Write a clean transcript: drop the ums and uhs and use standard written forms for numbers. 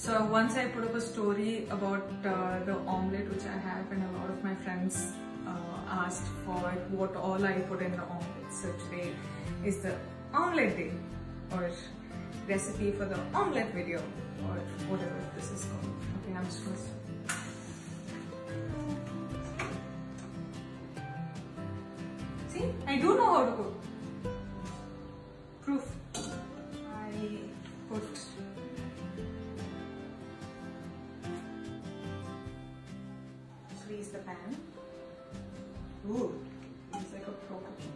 So once I put up a story about the omelette which I have, and a lot of my friends asked for what all I put in the omelette. So today is the omelette day, or recipe for the omelette video, or whatever this is called. Okay, I'm just going to see, I do know how to cook. Proof. I put grease the pan. Ooh, it's like a pro cooking.